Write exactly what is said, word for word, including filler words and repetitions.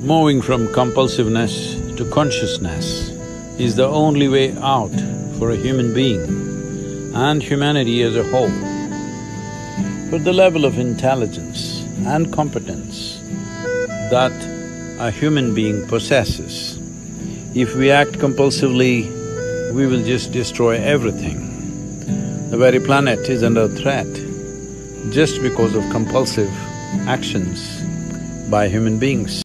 Moving from compulsiveness to consciousness is the only way out for a human being and humanity as a whole. But the level of intelligence and competence that a human being possesses, if we act compulsively, we will just destroy everything. The very planet is under threat just because of compulsive actions by human beings.